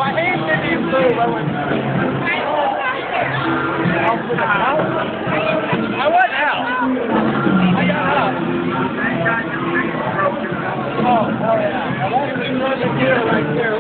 hate to be blue. I went out. I got out. Oh, yeah. That's the deer right there.